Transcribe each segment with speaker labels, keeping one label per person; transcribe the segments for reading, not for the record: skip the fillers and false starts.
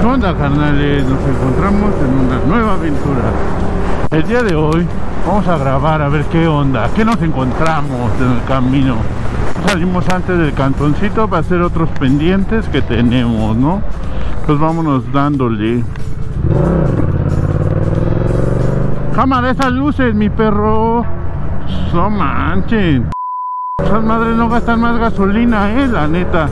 Speaker 1: ¿Qué onda, carnales? Nos encontramos en una nueva aventura. El día de hoy vamos a grabar a ver qué onda, qué nos encontramos en el camino. Salimos antes del cantoncito para hacer otros pendientes que tenemos, ¿no? Pues vámonos dándole. Cámara, esas luces, mi perro. No manchen. Esas madres no gastan más gasolina, la neta.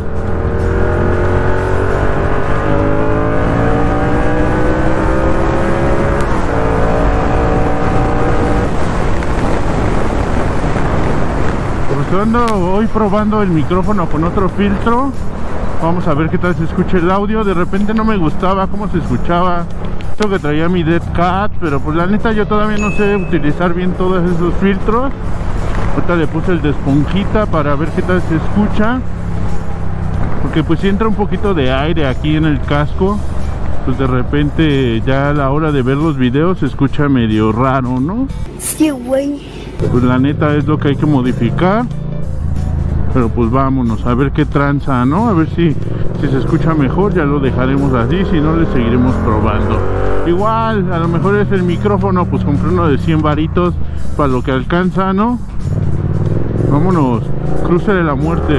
Speaker 1: Pues ando hoy probando el micrófono con otro filtro. Vamos a ver qué tal se escucha el audio. De repente no me gustaba cómo se escuchaba esto que traía mi Dead Cat, pero pues la neta yo todavía no sé utilizar bien todos esos filtros. Ahorita le puse el de esponjita para ver qué tal se escucha, porque pues si entra un poquito de aire aquí en el casco, pues de repente ya a la hora de ver los videos se escucha medio raro, ¿no?
Speaker 2: Sí, güey.
Speaker 1: Pues la neta es lo que hay que modificar. Pero pues vámonos a ver qué tranza, ¿no? A ver si se escucha mejor, ya lo dejaremos así. Si no, le seguiremos probando. Igual, a lo mejor es el micrófono, pues compré uno de 100 varitos para lo que alcanza, ¿no? Vámonos, cruce de la muerte.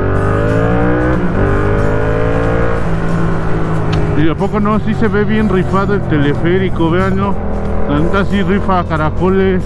Speaker 1: Y a poco no, sí se ve bien rifado el teleférico, véanlo. La neta sí rifa caracoles.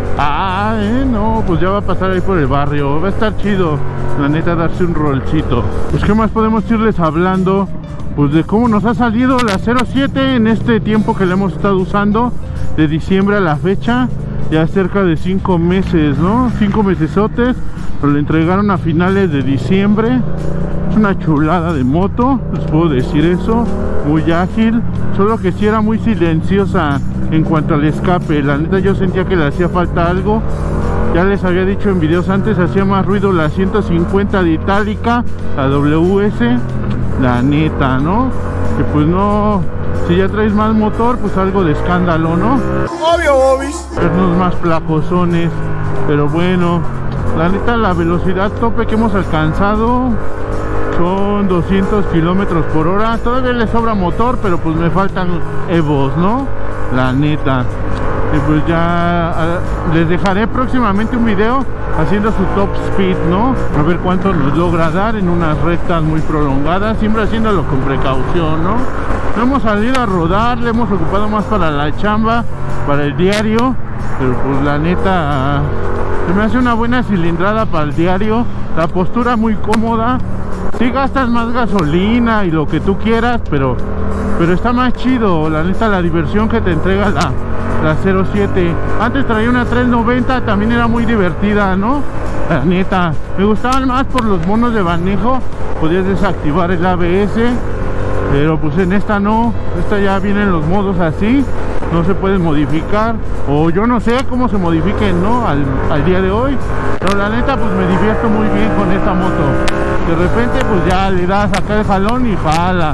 Speaker 1: No, pues ya va a pasar ahí por el barrio. Va a estar chido, la neta, darse un rolcito. Pues qué más podemos irles hablando, pues de cómo nos ha salido la 07 en este tiempo que la hemos estado usando, de diciembre a la fecha. Ya cerca de 5 meses, ¿no? 5 mesesotes. Pero le entregaron a finales de diciembre. Es una chulada de moto, les puedo decir eso. Muy ágil, solo que sí era muy silenciosa en cuanto al escape. La neta yo sentía que le hacía falta algo. Ya les había dicho en videos antes, hacía más ruido la 150 de Itálica, la WS. La neta, ¿no? Que pues no, si ya traes más motor, pues algo de escándalo, ¿no?
Speaker 2: Obvio, Bobis.
Speaker 1: Vernos más placosones. Pero bueno, la neta, la velocidad tope que hemos alcanzado son 200 kilómetros por hora. Todavía le sobra motor, pero pues me faltan Evos, ¿no? La neta. Y pues ya les dejaré próximamente un video haciendo su top speed, ¿no? A ver cuánto nos logra dar en unas rectas muy prolongadas, siempre haciéndolo con precaución, ¿no? No hemos salido a rodar, le hemos ocupado más para la chamba, para el diario, pero pues la neta se me hace una buena cilindrada para el diario. La postura muy cómoda. Sí gastas más gasolina y lo que tú quieras, pero está más chido, la neta, la diversión que te entrega la 07. Antes traía una 390, también era muy divertida, ¿no? La neta, me gustaban más por los monos de manejo. Podías desactivar el ABS, pero pues en esta no. Esta ya vienen los modos así, no se pueden modificar, o yo no sé cómo se modifiquen, ¿no? Al día de hoy. Pero la neta, pues me divierto muy bien con esta moto. De repente pues ya le das acá el jalón y jala.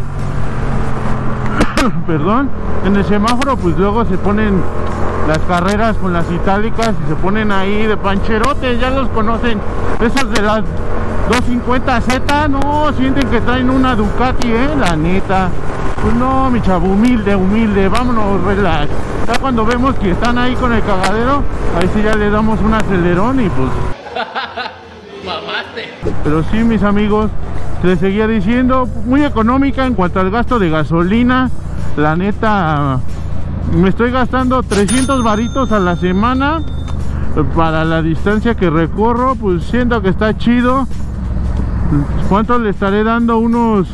Speaker 1: Perdón. En el semáforo pues luego se ponen las carreras con las itálicas y se ponen ahí de pancherotes, ya los conocen. Esas de las 250Z, no, sienten que traen una Ducati, la neta. Pues no, mi chavo, humilde, vámonos, relax. Ya cuando vemos que están ahí con el cagadero, ahí sí ya le damos un acelerón y pues...
Speaker 3: Mamaste.
Speaker 1: Pero sí, mis amigos, les seguía diciendo, muy económica en cuanto al gasto de gasolina. La neta, me estoy gastando 300 varitos a la semana para la distancia que recorro. Pues siento que está chido. ¿Cuánto le estaré dando? ¿Unos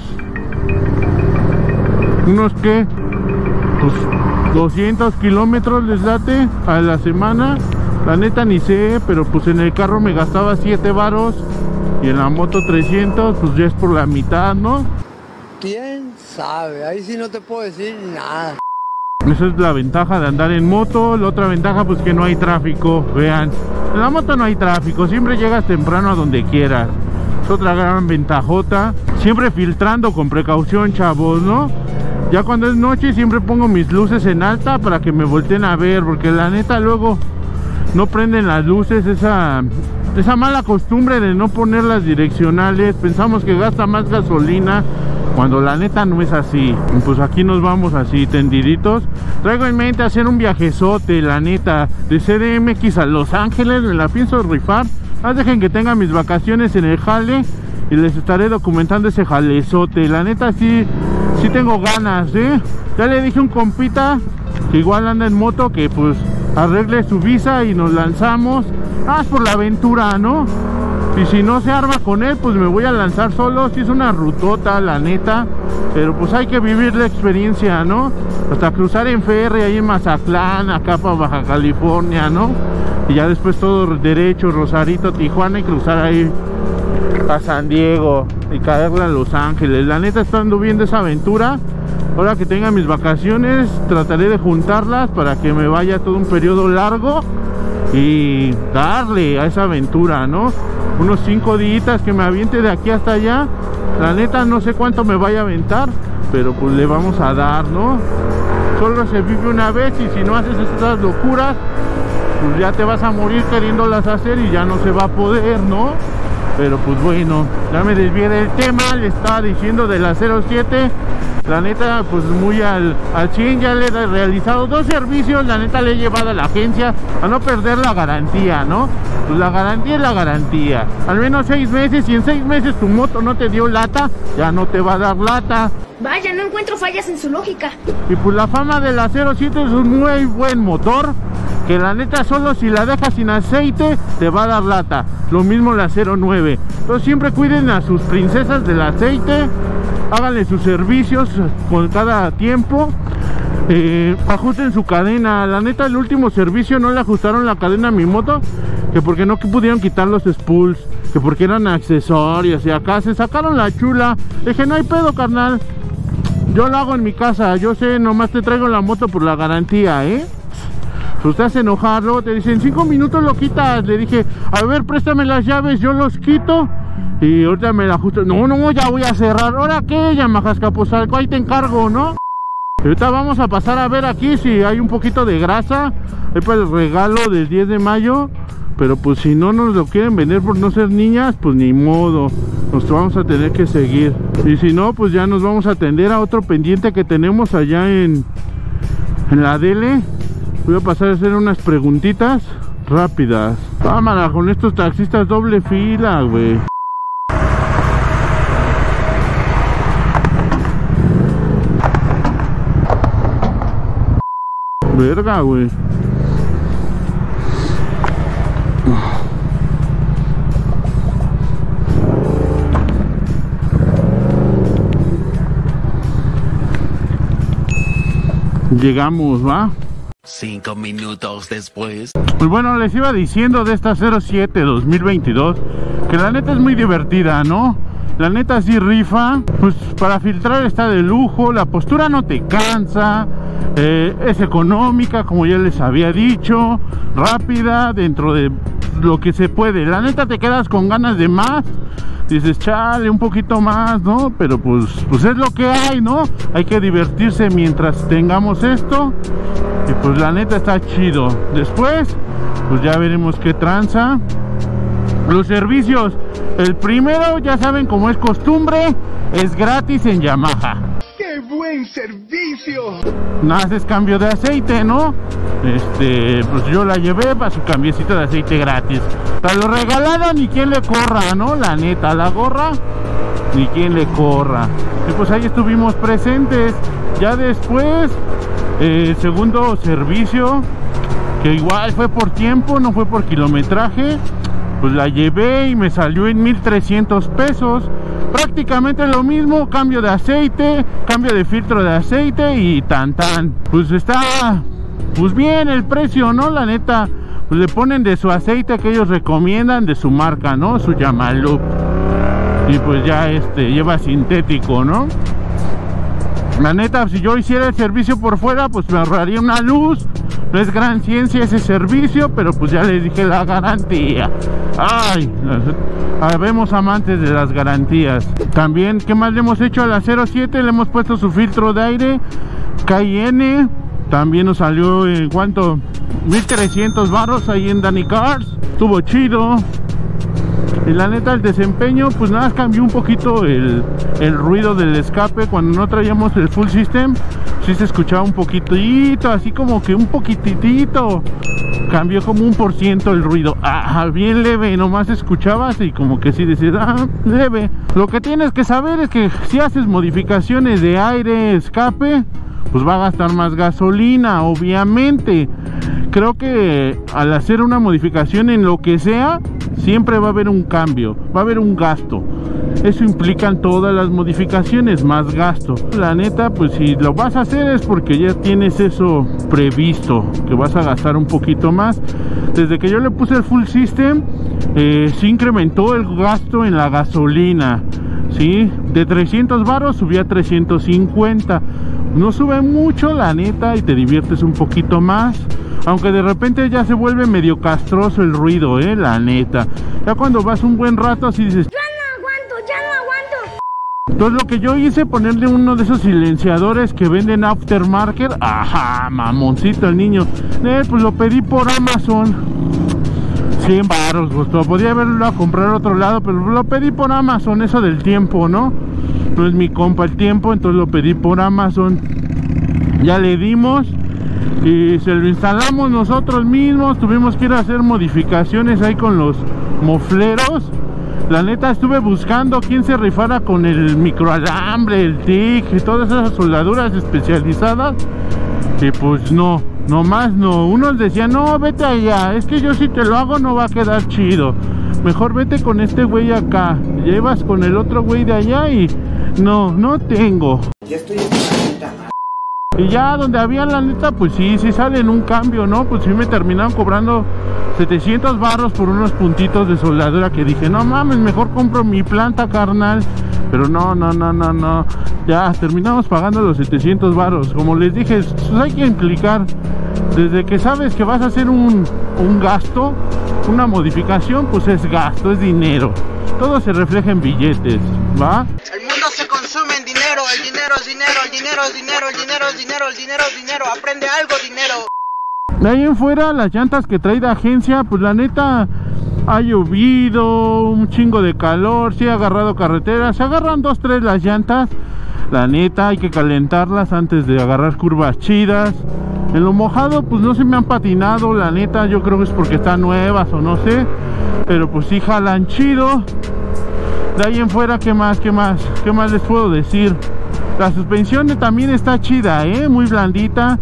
Speaker 1: qué? Pues 200 kilómetros les late a la semana. La neta ni sé, pero pues en el carro me gastaba 7 varos y en la moto 300, pues ya es por la mitad, ¿no?
Speaker 2: ¿Quién sabe? Ahí sí no te puedo decir nada.
Speaker 1: Esa es la ventaja de andar en moto. La otra ventaja pues que no hay tráfico. Vean, en la moto no hay tráfico, siempre llegas temprano a donde quieras. Es otra gran ventajota. Siempre filtrando con precaución, chavos, ¿no? Ya cuando es noche siempre pongo mis luces en alta para que me volteen a ver, porque la neta luego no prenden las luces. Esa mala costumbre de no poner las direccionales, pensamos que gasta más gasolina cuando la neta no es así. Pues aquí nos vamos así tendiditos. Traigo en mente hacer un viajezote, la neta, de CDMX a Los Ángeles. Me la pienso rifar. Dejen que tenga mis vacaciones en el jale y les estaré documentando ese jalezote. La neta sí tengo ganas, Ya le dije a un compita que igual anda en moto que pues arregle su visa y nos lanzamos. Es por la aventura, ¿no? Y si no se arma con él, pues me voy a lanzar solo. Sí es una rutota, la neta, pero pues hay que vivir la experiencia, ¿no? Hasta cruzar en ferry ahí en Mazatlán, acá para Baja California, ¿no? Y ya después todo derecho, Rosarito, Tijuana, y cruzar ahí a San Diego y caerle a Los Ángeles. La neta, estando viendo esa aventura. Ahora que tenga mis vacaciones, trataré de juntarlas para que me vaya todo un periodo largo y darle a esa aventura, ¿no? Unos 5 días que me aviente de aquí hasta allá. La neta no sé cuánto me vaya a aventar, pero pues le vamos a dar, ¿no? Solo se vive una vez, y si no haces estas locuras, pues ya te vas a morir queriéndolas hacer y ya no se va a poder, ¿no? Pero pues bueno, ya me desvié del tema. Le estaba diciendo de la 07. La neta, pues muy al 100. Ya le he realizado 2 servicios. La neta, le he llevado a la agencia a no perder la garantía, ¿no? Pues la garantía es la garantía. Al menos 6 meses. Si en 6 meses tu moto no te dio lata, ya no te va a dar lata.
Speaker 3: Vaya, no encuentro fallas en su lógica.
Speaker 1: Y pues la fama de la 07 es un muy buen motor, que la neta solo si la dejas sin aceite te va a dar lata. Lo mismo la 09. Entonces siempre cuiden a sus princesas del aceite. Háganle sus servicios con cada tiempo. Ajusten su cadena. La neta, el último servicio no le ajustaron la cadena a mi moto, que porque no pudieron quitar los spools, que porque eran accesorios, y acá se sacaron la chula. Dije, no hay pedo, carnal, yo lo hago en mi casa, yo sé, nomás te traigo la moto por la garantía, Pues te hace enojar, luego te dicen 5 minutos lo quitas. Le dije, a ver, préstame las llaves, yo los quito y ahorita me la ajusto. No, ya voy a cerrar. ¿Ahora qué? Yamaha Escaposalco, ahí te encargo, ¿no? Ahorita vamos a pasar a ver aquí si hay un poquito de grasa ahí para el regalo del 10 de mayo. Pero pues si no nos lo quieren vender por no ser niñas, pues ni modo, nos vamos a tener que seguir. Y si no, pues ya nos vamos a atender a otro pendiente que tenemos allá en la DL. Voy a pasar a hacer unas preguntitas rápidas. Cámara, con estos taxistas doble fila, güey. Verga, güey. Llegamos, ¿va?
Speaker 4: 5 minutos después.
Speaker 1: Pues bueno, les iba diciendo de esta 07 2022 que la neta es muy divertida, ¿no? La neta sí rifa. Pues para filtrar está de lujo. La postura no te cansa. Es económica, como ya les había dicho. Rápida, dentro de lo que se puede. La neta te quedas con ganas de más. Dices, chale, un poquito más, ¿no? Pero pues es lo que hay, ¿no? Hay que divertirse mientras tengamos esto. Y pues la neta está chido. Después, pues ya veremos qué tranza. Los servicios. El primero, ya saben, como es costumbre, es gratis en Yamaha.
Speaker 5: ¡Qué buen servicio!
Speaker 1: Nada, haces cambio de aceite, ¿no? Pues yo la llevé para su cambiecito de aceite gratis. Para lo regalado ni quien le corra, ¿no? La neta, la gorra, ni quien le corra. Y pues ahí estuvimos presentes. Ya después, segundo servicio, que igual fue por tiempo, no fue por kilometraje. Pues la llevé y me salió en 1,300 pesos. Prácticamente lo mismo, cambio de aceite, cambio de filtro de aceite y tan. Pues está, pues bien el precio, ¿no? La neta, pues le ponen de su aceite que ellos recomiendan, de su marca, ¿no? Su Yamalup. Y pues ya lleva sintético, ¿no? La neta, si yo hiciera el servicio por fuera, pues me ahorraría una luz. No es gran ciencia ese servicio, pero pues ya les dije la garantía. Ay, habemos amantes de las garantías. También, ¿qué más le hemos hecho a la 07? Le hemos puesto su filtro de aire KN. También nos salió en cuánto, 1,300 baros ahí en Danny Cars. Estuvo chido. Y la neta, el desempeño, pues nada más cambió un poquito el ruido del escape. Cuando no traíamos el full system, sí se escuchaba un poquitito, así como que un poquitito. Cambió como 1% el ruido. Bien leve, nomás escuchabas y como que sí decías, leve. Lo que tienes que saber es que si haces modificaciones de aire, escape, pues va a gastar más gasolina, obviamente. Creo que al hacer una modificación en lo que sea, siempre va a haber un cambio, va a haber un gasto. Eso implican todas las modificaciones, más gasto. La neta, pues si lo vas a hacer es porque ya tienes eso previsto, que vas a gastar un poquito más. Desde que yo le puse el full system, se incrementó el gasto en la gasolina, ¿sí? De 300 varos subió a 350. No sube mucho, la neta, y te diviertes un poquito más. Aunque de repente ya se vuelve medio castroso el ruido, la neta. Ya cuando vas un buen rato así dices,
Speaker 3: Ya no aguanto.
Speaker 1: entonces lo que yo hice, ponerle uno de esos silenciadores que venden aftermarket. Ajá, mamoncito el niño. Pues lo pedí por Amazon. 100 baros costó. Podía haberlo a comprar a otro lado, pero lo pedí por Amazon. Eso del tiempo, ¿no? No es mi compa el tiempo, entonces lo pedí por Amazon. Ya le dimos y se lo instalamos nosotros mismos. Tuvimos que ir a hacer modificaciones ahí con los mofleros. La neta, estuve buscando quién se rifara con el microalambre, el TIC y todas esas soldaduras especializadas. Y pues no, nomás no. Unos decían, no, vete allá, es que yo si te lo hago no va a quedar chido. Mejor vete con este güey acá. Llevas con el otro güey de allá y no tengo.
Speaker 6: Ya estoy en la puta.
Speaker 1: Y ya donde había, la neta, pues sí sale en un cambio, ¿no? Pues sí me terminaron cobrando 700 barros por unos puntitos de soldadura que dije, no mames, mejor compro mi planta, carnal. Pero no. Ya terminamos pagando los 700 barros. Como les dije, pues hay que implicar. Desde que sabes que vas a hacer un gasto, una modificación, pues es gasto, es dinero. Todo se refleja en billetes, ¿va?
Speaker 6: El mundo se consume en dinero, el dinero es dinero, el dinero es dinero, el dinero es dinero, el dinero es dinero, aprende algo, dinero.
Speaker 1: De ahí en fuera, las llantas que trae de agencia, pues la neta, ha llovido, un chingo de calor, sí ha agarrado carretera, se agarran 2-3 las llantas. La neta, hay que calentarlas antes de agarrar curvas chidas. En lo mojado, pues no se me han patinado, la neta, yo creo que es porque están nuevas o no sé. Pero pues sí jalan chido. De ahí en fuera, ¿qué más les puedo decir? La suspensión también está chida, muy blandita.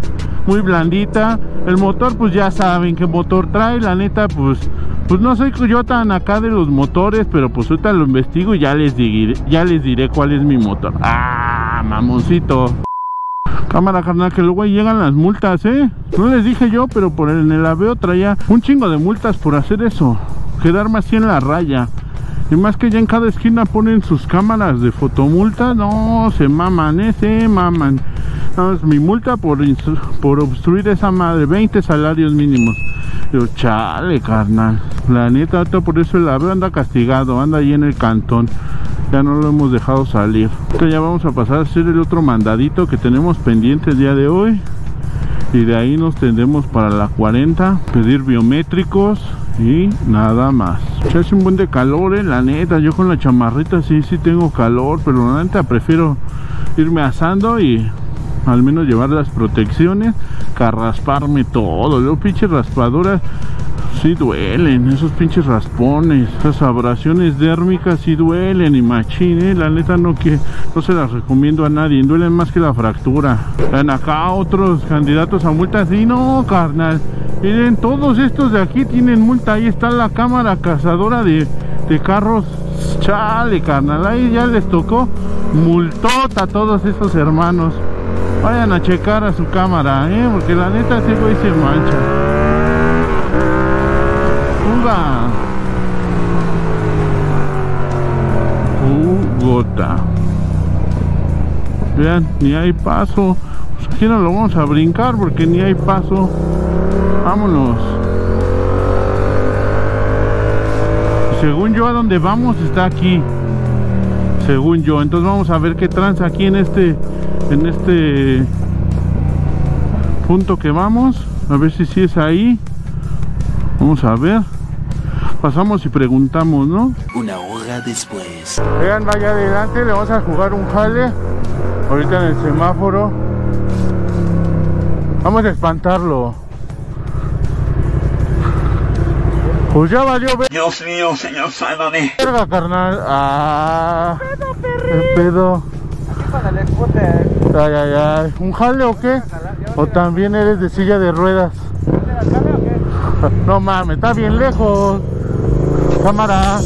Speaker 1: El motor, pues ya saben qué motor trae. La neta, pues no soy yo tan acá de los motores, pero pues ahorita lo investigo y ya les diré cuál es mi motor. Mamoncito. Cámara, carnal, que luego ahí llegan las multas, No les dije yo, pero por en el aveo traía un chingo de multas por hacer eso. Quedarme así en la raya. Y más que ya en cada esquina ponen sus cámaras de fotomulta. No, se maman, se maman. No, es mi multa por obstruir esa madre, 20 salarios mínimos. Yo, chale, carnal. La neta, por eso el aveo anda castigado, anda ahí en el cantón. Ya no lo hemos dejado salir. Entonces ya vamos a pasar a hacer el otro mandadito que tenemos pendiente el día de hoy. Y de ahí nos tendremos para la 40, pedir biométricos y nada más. Ya hace un buen de calor, la neta. Yo con la chamarrita sí tengo calor, pero la neta prefiero irme asando y al menos llevar las protecciones que a rasparme todo. Luego pinches raspaduras sí duelen, esos pinches raspones, esas abrasiones dérmicas sí duelen y machín, la neta no se las recomiendo a nadie, duelen más que la fractura. Ven acá otros candidatos a multas y no, carnal, miren, todos estos de aquí tienen multa. Ahí está la cámara cazadora de carros. Chale, carnal, ahí ya les tocó multota a todos esos hermanos. Vayan a checar a su cámara, porque la neta ese güey se mancha. Gota. Vean, ni hay paso. Pues aquí no lo vamos a brincar porque ni hay paso. Vámonos. Según yo, a donde vamos está aquí. Según yo. Entonces vamos a ver qué tranza aquí en este punto que vamos. A ver si sí es ahí. Vamos a ver. pasamos y preguntamos, ¿no?
Speaker 4: Una hora después.
Speaker 1: Vean, vaya adelante, le vamos a jugar un jale. Ahorita en el semáforo. Vamos a espantarlo. Pues ya valió ver.
Speaker 4: Dios mío, señor, sálvame.
Speaker 1: Verga, carnal. Ah. El pedo. Ay, ay, ay. ¿Un jale o qué? ¿O también eres de silla de ruedas? No mames, está bien lejos. Cámara.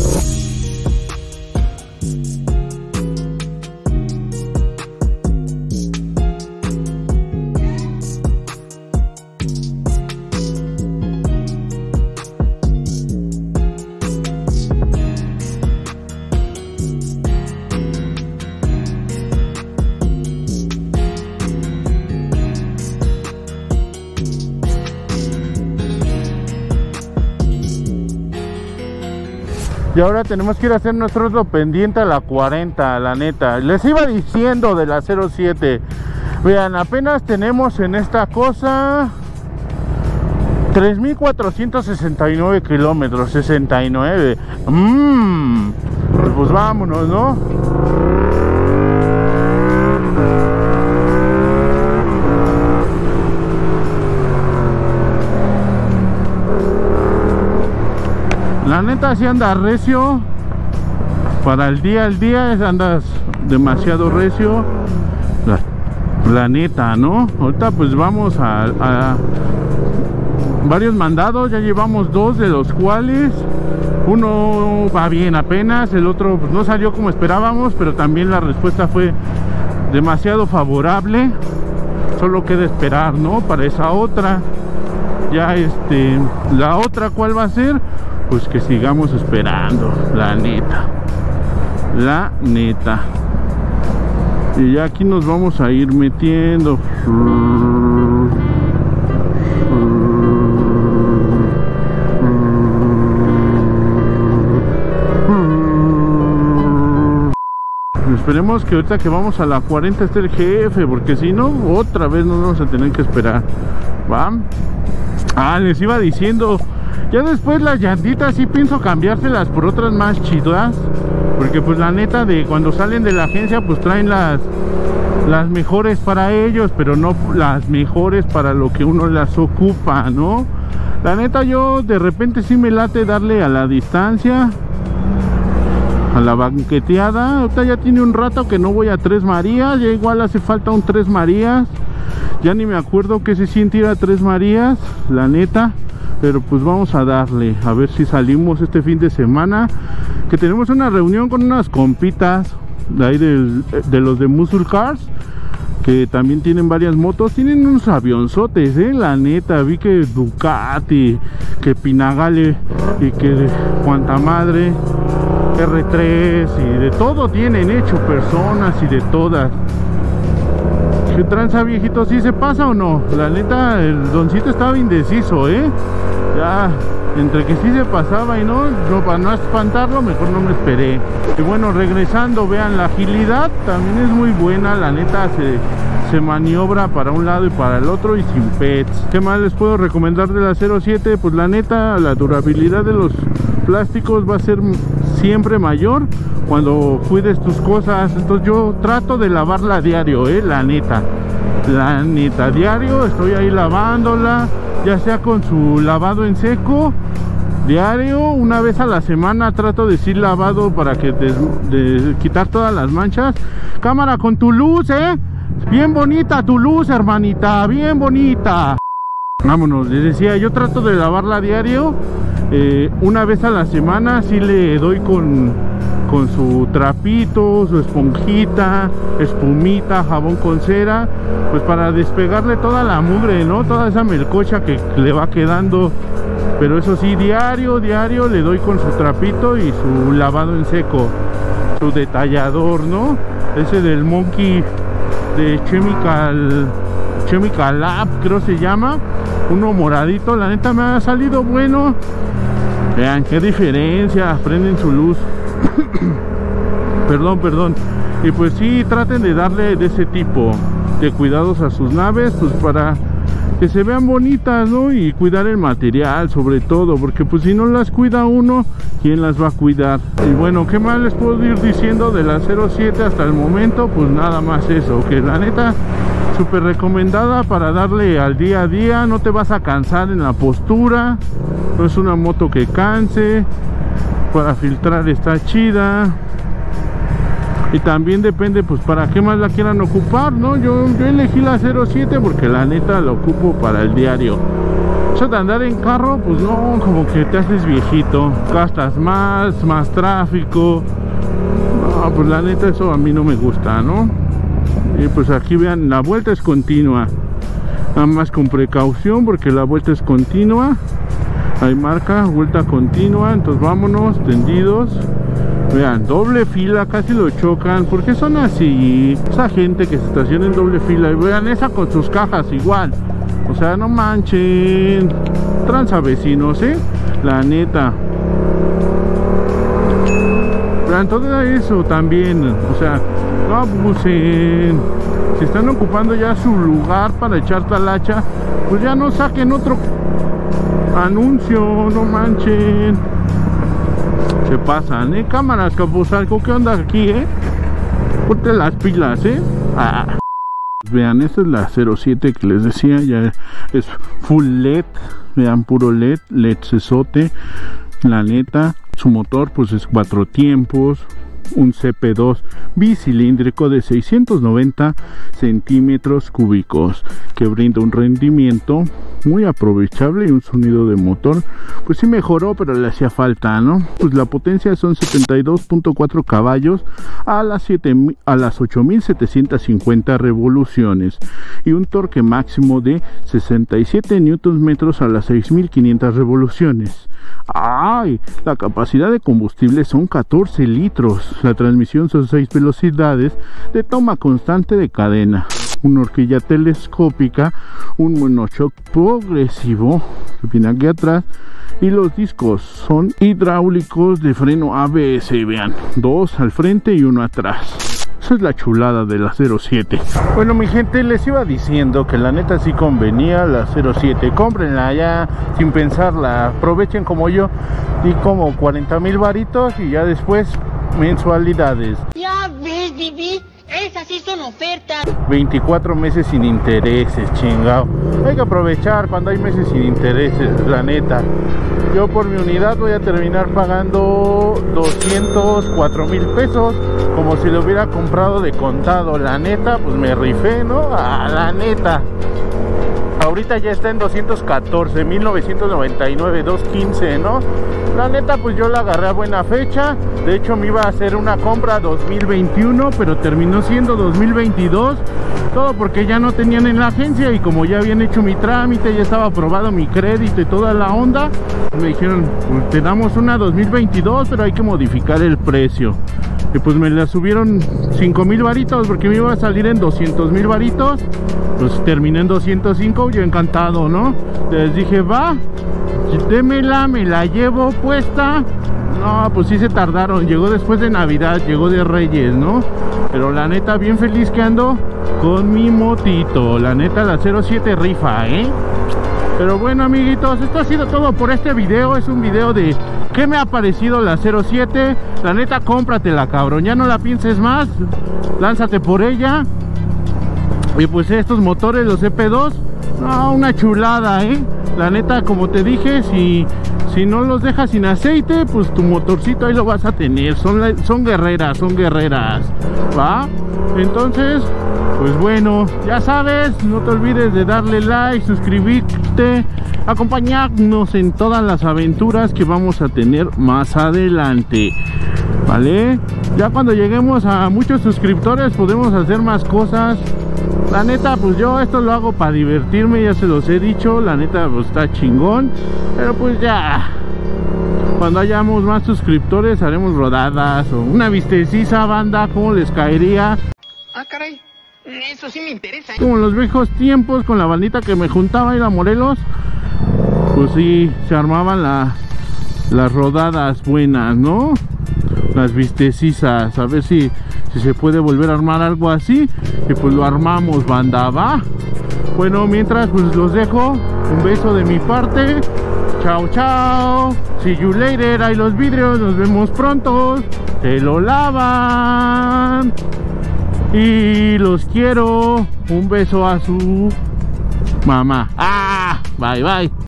Speaker 1: Y ahora tenemos que ir a hacer nuestro otro pendiente a la 40, la neta. Les iba diciendo de la 07. Vean, apenas tenemos en esta cosa 3,469 kilómetros, 69. Pues vámonos, ¿no? La neta si anda recio. Para el día andas demasiado recio. La neta, ¿no? Ahorita pues vamos a varios mandados. Ya llevamos 2 de los cuales uno va bien apenas. El otro pues, no salió como esperábamos, pero también la respuesta fue demasiado favorable. Solo queda esperar, ¿no? Para esa otra. Ya la otra, ¿cuál va a ser? Pues que sigamos esperando, la neta. La neta. Y ya aquí nos vamos a ir metiendo. Esperemos que ahorita que vamos a la 40 esté el jefe, porque si no, otra vez nos vamos a tener que esperar. ¿Va? Ah, les iba diciendo. Ya después las llantitas sí pienso cambiárselas por otras más chidas. Porque pues la neta de cuando salen de la agencia pues traen las mejores para ellos, pero no las mejores para lo que uno las ocupa, ¿no? La neta yo de repente sí me late darle a la distancia, a la banqueteada. Ahorita ya tiene un rato que no voy a Tres Marías. Ya igual hace falta un Tres Marías. Ya ni me acuerdo qué se siente ir a Tres Marías, la neta. Pero pues vamos a darle, a ver si salimos este fin de semana. Que tenemos una reunión con unas compitas de ahí de los de Muscle Cars, que también tienen varias motos. Tienen unos avionzotes, la neta. Vi que Ducati, que Pinagale y que cuanta madre, R3 y de todo tienen hecho, personas y de todas. ¿Qué tranza, viejito? ¿Sí se pasa o no? La neta, el doncito estaba indeciso, ya, entre que sí se pasaba y no, para no espantarlo, mejor no me esperé. Y bueno, regresando, vean, la agilidad también es muy buena, la neta, se maniobra para un lado y para el otro y sin pets. ¿Qué más les puedo recomendar de la 07? Pues la neta, la durabilidad de los plásticos va a ser siempre mayor cuando cuides tus cosas. Entonces yo trato de lavarla a diario, la neta, diario estoy ahí lavándola, ya sea con su lavado en seco diario, una vez a la semana trato de decir lavado para que de quitar todas las manchas. Cámara con tu luz, bien bonita tu luz, hermanita, bien bonita. Vámonos, les decía, yo trato de lavarla a diario, una vez a la semana. Sí le doy con su trapito, su esponjita, espumita, jabón con cera, pues para despegarle toda la mugre, ¿no? Toda esa melcocha que le va quedando. Pero eso sí, diario le doy con su trapito y su lavado en seco, su detallador, ¿no? Ese del Monkey de Chemical Lab, creo se llama, uno moradito. La neta me ha salido bueno. Vean qué diferencia, prenden su luz. Perdón. Y pues sí, traten de darle de ese tipo de cuidados a sus naves, pues para que se vean bonitas, ¿no? Y cuidar el material sobre todo, porque pues si no las cuida uno, ¿quién las va a cuidar? Y bueno, ¿qué más les puedo ir diciendo de la 07 hasta el momento? Pues nada más eso, que la neta súper recomendada para darle al día a día, no te vas a cansar en la postura, no es una moto que canse, para filtrar está chida. Y también depende pues para qué más la quieran ocupar, ¿no? Yo elegí la 07 porque la neta la ocupo para el diario. Eso de andar en carro, pues no, como que te haces viejito, gastas más tráfico. No, pues la neta eso a mí no me gusta, ¿no? Y pues aquí vean, la vuelta es continua. Nada más con precaución porque la vuelta es continua. Ahí marca, vuelta continua, entonces vámonos, tendidos. Vean, doble fila, casi lo chocan. ¿Por qué son así? Esa gente que se estaciona en doble fila. Y vean esa con sus cajas igual. O sea, no manchen. Tranza vecinos, la neta. Vean, todo eso también. O sea, no abusen. Si están ocupando ya su lugar para echar talacha, pues ya no saquen otro anuncio, no manchen. Se pasan, cámaras, Capuzalco, ¿qué onda aquí, Ponte las pilas, Vean, esta es la 07 que les decía, ya es full LED, vean, puro LED cesote, la neta. Su motor pues es 4 tiempos, un CP2 bicilíndrico de 690 centímetros cúbicos que brinda un rendimiento muy aprovechable y un sonido de motor pues sí mejoró, pero le hacía falta, ¿no? Pues la potencia son 72.4 caballos a las 8.750 revoluciones y un torque máximo de 67 Nm a las 6.500 revoluciones. ¡Ay! La capacidad de combustible son 14 litros. La transmisión son 6 velocidades de toma constante de cadena, una horquilla telescópica, un monoshock progresivo que viene aquí atrás y los discos son hidráulicos de freno ABS. Vean, 2 al frente y 1 atrás. Esa es la chulada de la 07. Bueno, mi gente, les iba diciendo que la neta sí convenía la 07. Cómprenla ya sin pensarla. Aprovechen como yo. Y como 40,000 varitos y ya después mensualidades.
Speaker 7: Ya ves, Vivi, esas sí son ofertas.
Speaker 1: 24 meses sin intereses, chingado. Hay que aprovechar cuando hay meses sin intereses, la neta. Yo por mi unidad voy a terminar pagando 204,000 pesos, como si lo hubiera comprado de contado. La neta, pues me rifé, ¿no? La neta. Ahorita ya está en 214,999, 215, ¿no? La neta, pues yo la agarré a buena fecha. De hecho, me iba a hacer una compra 2021, pero terminó siendo 2022. Todo porque ya no tenían en la agencia y como ya habían hecho mi trámite, ya estaba aprobado mi crédito y toda la onda, me dijeron, pues te damos una 2022, pero hay que modificar el precio. Y pues me la subieron 5,000 varitos porque me iba a salir en 200,000 varitos. Pues terminé en 205, yo encantado, ¿no? Les dije, va, démela, me la llevo puesta. No, pues sí se tardaron, llegó después de Navidad, llegó de Reyes, ¿no? Pero la neta, bien feliz que ando con mi motito. La neta, la 07 rifa, Pero bueno, amiguitos, esto ha sido todo por este video. Es un video de qué me ha parecido la 07. La neta, cómpratela, cabrón, ya no la pienses más. Lánzate por ella. Y pues estos motores, los EP2, no, una chulada, La neta, como te dije, si no los dejas sin aceite, pues tu motorcito ahí lo vas a tener. Son guerreras, ¿va? Entonces, pues bueno, ya sabes, no te olvides de darle like, suscribirte, acompañarnos en todas las aventuras que vamos a tener más adelante, ¿vale? Ya cuando lleguemos a muchos suscriptores podemos hacer más cosas. La neta, pues yo esto lo hago para divertirme, ya se los he dicho. La neta, pues está chingón. Pero pues ya, cuando hayamos más suscriptores haremos rodadas o una vistecisa, banda, ¿cómo les caería?
Speaker 7: Ah, caray, eso sí me interesa.
Speaker 1: Como en los viejos tiempos con la bandita que me juntaba ir a Morelos, pues sí, se armaban las rodadas buenas, ¿no? Las vistecizas, a ver si se puede volver a armar algo así. Y pues lo armamos, banda, ¿va? Bueno, mientras pues los dejo. Un beso de mi parte. Chao, chao. See you later. Ahí los vidrios. Nos vemos pronto. Se lo lavan. Y los quiero. Un beso a su mamá. Bye, bye.